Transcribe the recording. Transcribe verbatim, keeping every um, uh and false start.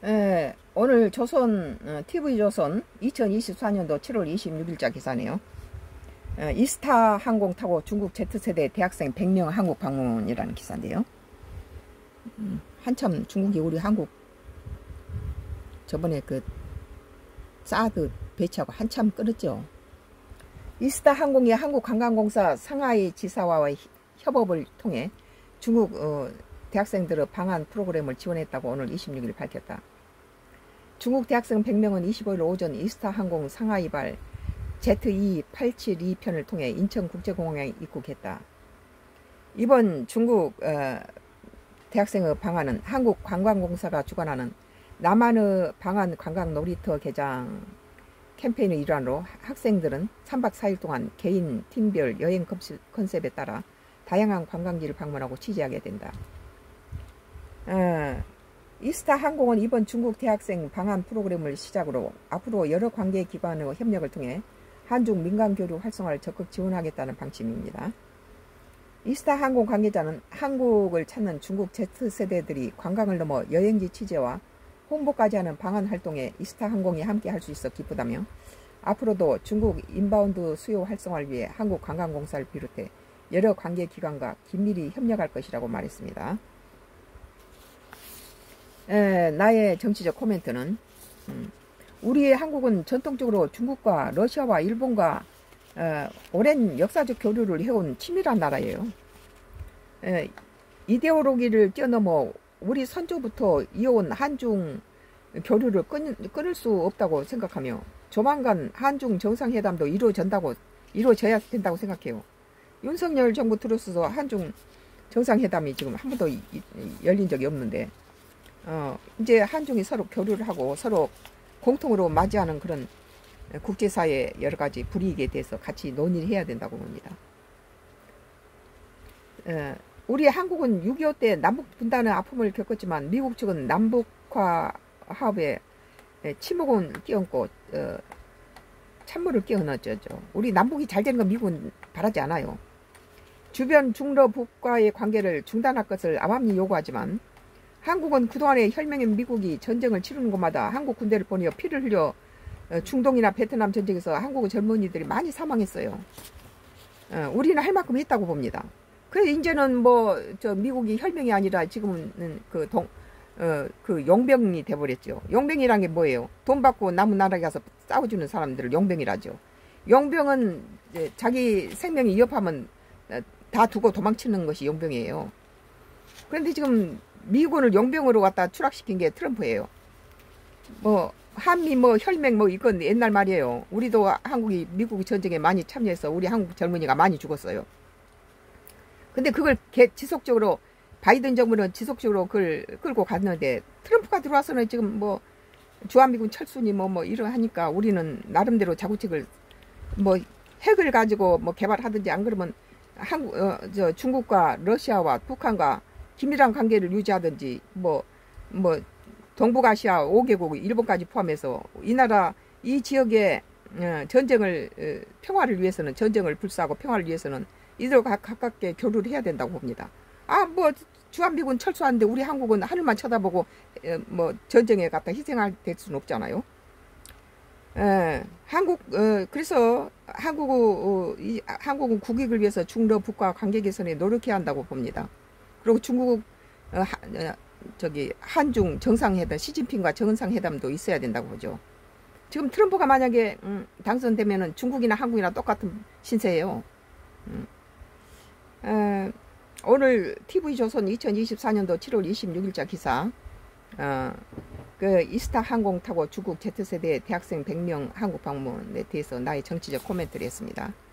에, 오늘 조선 어, 티비조선 이천이십사 년도 칠월 이십육일자 기사네요. 에, 이스타 항공 타고 중국 Z세대 대학생 백 명 한국 방문이라는 기사인데요. 음, 한참 중국이 우리 한국 저번에 그 사드 배치하고 한참 끌었죠. 이스타 항공이 한국관광공사 상하이 지사와의 협업을 통해 중국 어, 대학생들의 방한 프로그램을 지원했다고 오늘 이십육일 밝혔다. 중국 대학생 백 명은 이십오일 오전 이스타 항공 상하이발 제이 팔칠이 편을 통해 인천국제공항에 입국했다. 이번 중국 어, 대학생의 방한은 한국관광공사가 주관하는 남한의 방한 관광 놀이터 개장 캠페인의 일환으로 학생들은 삼박 사일 동안 개인, 팀별 여행 컨셉에 따라 다양한 관광지를 방문하고 취재하게 된다. 어, 이스타 항공은 이번 중국 대학생 방한 프로그램을 시작으로 앞으로 여러 관계기관의 협력을 통해 한중 민간교류 활성화를 적극 지원하겠다는 방침입니다. 이스타 항공 관계자는 한국을 찾는 중국 Z세대들이 관광을 넘어 여행지 취재와 홍보까지 하는 방한 활동에 이스타 항공이 함께 할 수 있어 기쁘다며 앞으로도 중국 인바운드 수요 활성화를 위해 한국관광공사를 비롯해 여러 관계기관과 긴밀히 협력할 것이라고 말했습니다. 에, 나의 정치적 코멘트는 음, 우리 한국은 전통적으로 중국과 러시아와 일본과 에, 오랜 역사적 교류를 해온 친밀한 나라예요. 에, 이데올로기를 뛰어넘어 우리 선조부터 이어온 한중 교류를 끊, 끊을 수 없다고 생각하며 조만간 한중 정상회담도 이루어진다고, 이루어져야 된다고 생각해요. 윤석열 정부 들어서서 한중 정상회담이 지금 한 번도 열린 적이 없는데 어, 이제 한중이 서로 교류를 하고 서로 공통으로 맞이하는 그런 국제사회 여러 가지 불이익에 대해서 같이 논의를 해야 된다고 봅니다. 에, 우리 한국은 육이오 때 남북 분단의 아픔을 겪었지만 미국 측은 남북화 합에 침묵은 끼얹고 어, 찬물을 끼얹었죠. 우리 남북이 잘 되는 건 미국은 바라지 않아요. 주변 중러 북과의 관계를 중단할 것을 암암리 요구하지만 한국은 그동안에 혈맹인 미국이 전쟁을 치르는 곳마다 한국 군대를 보내어 피를 흘려 중동이나 베트남 전쟁에서 한국의 젊은이들이 많이 사망했어요. 어, 우리는 할 만큼 했다고 봅니다. 그래서 이제는 뭐 저 미국이 혈맹이 아니라 지금은 그 동, 어, 그 용병이 돼버렸죠. 용병이란 게 뭐예요? 돈 받고 남은 나라에 가서 싸워주는 사람들을 용병이라죠. 용병은 이제 자기 생명이 위협하면 다 두고 도망치는 것이 용병이에요. 그런데 지금 미군을 용병으로 갖다 추락시킨 게 트럼프예요. 뭐 한미 뭐 혈맹 뭐 이건 옛날 말이에요. 우리도 한국이 미국 전쟁에 많이 참여해서 우리 한국 젊은이가 많이 죽었어요. 근데 그걸 개, 지속적으로 바이든 정부는 지속적으로 그걸 끌고 갔는데 트럼프가 들어와서는 지금 뭐 주한미군 철수니 뭐 뭐 이런 하니까 우리는 나름대로 자구책을 뭐 핵을 가지고 뭐 개발하든지 안 그러면 한국 어, 저 중국과 러시아와 북한과 긴밀한 관계를 유지하든지 뭐 뭐 동북아시아 오 개국 일본까지 포함해서 이 나라 이 지역의 어, 전쟁을 어, 평화를 위해서는 전쟁을 불사하고 평화를 위해서는 이들 가깝게 교류를 해야 된다고 봅니다. 아 뭐 주한미군 철수하는데 우리 한국은 하늘만 쳐다보고 어, 뭐 전쟁에 갖다 희생할 될 수는 없잖아요. 에, 한국 어, 그래서 한국 어, 이, 한국은 국익을 위해서 중러 북과 관계 개선에 노력해야 한다고 봅니다. 그리고 중국 어, 하, 어, 저기 한중 정상회담 시진핑과 정상회담도 있어야 된다고 보죠. 지금 트럼프가 만약에 음, 당선되면은 중국이나 한국이나 똑같은 신세예요. 음. 에, 오늘 티비조선 이천이십사 년도 칠월 이십육일자 기사 어, 그 이스타 항공 타고 중국 Z세대 대학생 백 명 한국 방문에 대해서 나의 정치적 코멘트를 했습니다.